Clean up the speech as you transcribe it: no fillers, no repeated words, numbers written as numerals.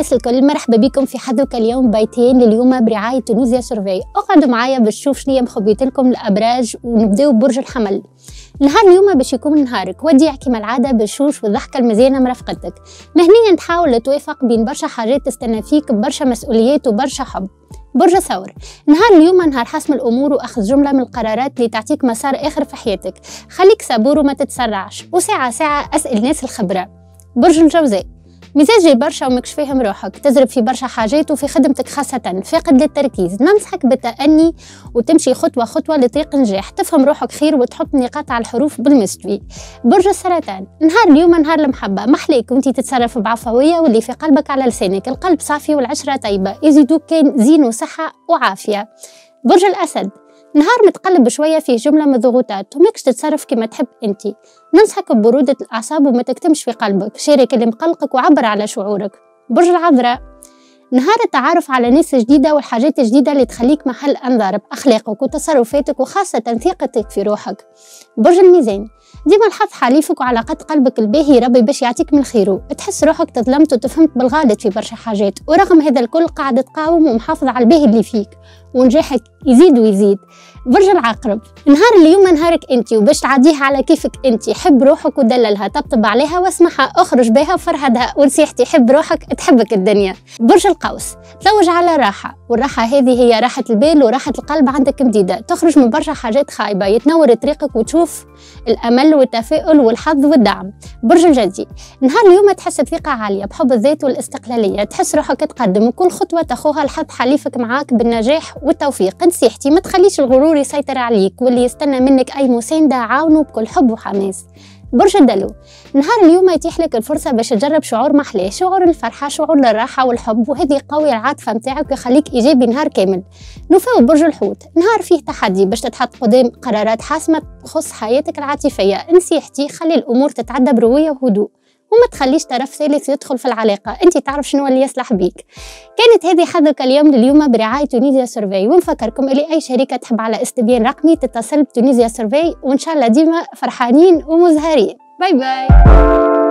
الناس الكل، مرحبا بكم في حدوك اليوم بيتين لليوم برعاية تونيزيا سيرفي. اقعدوا معايا باش تشوف شنيا مخبيت لكم الابراج، ونبداو ببرج الحمل. نهار اليوم باش يكون نهارك وديع كما العاده بالشوش والضحكه المزيانه مرافقتك. مهنيا تحاول توافق بين برشا حاجات تستنى فيك ببرشا مسؤوليات وبرشا حب. برج ثور، نهار اليوم نهار حسم الامور واخذ جمله من القرارات اللي تعطيك مسار اخر في حياتك. خليك صبور وما تتسرعش، وساعه ساعه اسال ناس الخبره. برج الجوزاء، مزاجي برشا ومكش فاهم روحك، تزرب في برشا حاجات وفي خدمتك خاصة، فاقد للتركيز. ننصحك بالتأني وتمشي خطوة خطوة لطريق النجاح، تفهم روحك خير وتحط نقاط على الحروف بالمستوي. برج السرطان، نهار اليوم نهار المحبة، محليك وانتي تتصرف بعفوية واللي في قلبك على لسانك، القلب صافي والعشرة طيبة، يزيدوك كان زين وصحة وعافية. برج الأسد، نهار متقلب شوية فيه جملة من الضغوطات وماكش تتصرف كما تحب انتي. ننصحك ببرودة الأعصاب وما تكتمش في قلبك، شارك اللي مقلقك وعبر على شعورك. برج العذراء، نهار التعرف على ناس جديدة والحاجات الجديدة اللي تخليك محل أنظار بأخلاقك وتصرفاتك وخاصة ثقتك في روحك. برج الميزان، ديما الحظ حليفك وعلى قد قلبك الباهي ربي باش يعطيك من خيره، تحس روحك تظلمت وتفهمت بالغلط في برشا حاجات، ورغم هذا الكل قاعد تقاوم ومحافظ على الباهي اللي فيك ونجاحك يزيد ويزيد. برج العقرب، نهار اليوم نهارك انت وباش تعديها على كيفك انت، حب روحك ودللها، طبطب عليها واسمعها، اخرج بها وفرهدها، ونصيحتي حب روحك تحبك الدنيا. برج القوس، تلوج على راحة، والراحة هذه هي راحة البال وراحة القلب عندك مديدة، تخرج من برشا حاجات خايبة، يتنور طريقك وتشوف الأمل والتفاؤل والحظ والدعم. برج الجدي، نهار اليوم تحس بثقة عالية بحب الذات والاستقلالية، تحس روحك تقدم وكل خطوة تاخوها الحظ حليفك معاك بالنجاح والتوفيق. نصيحتي ما تخليش الغرور يسيطر عليك، واللي يستنى منك أي مساندة عاونه بكل حب وحماس. برج الدلو، نهار اليوم يتيح لك الفرصة باش تجرب شعور محلاه، شعور الفرحة، شعور الراحة والحب، وهذه قوي العاطفة متاعك ويخليك إيجابي نهار كامل. نوفاو برج الحوت، نهار فيه تحدي باش تتحط قدام قرارات حاسمة تخص حياتك العاطفية. نصيحتي خلي الأمور تتعدى بروية وهدوء، وما تخليش طرف ثالث يدخل في العلاقة، انت تعرف شنو اللي يصلح بيك. كانت هذه حدثك اليوم لليوم برعاية تونيزيا سيرفي، ونفكركم اللي اي شركة تحب على استبيان رقمي تتصل بتونيزيا سيرفي، وان شاء الله ديما فرحانين ومزهرين. باي باي.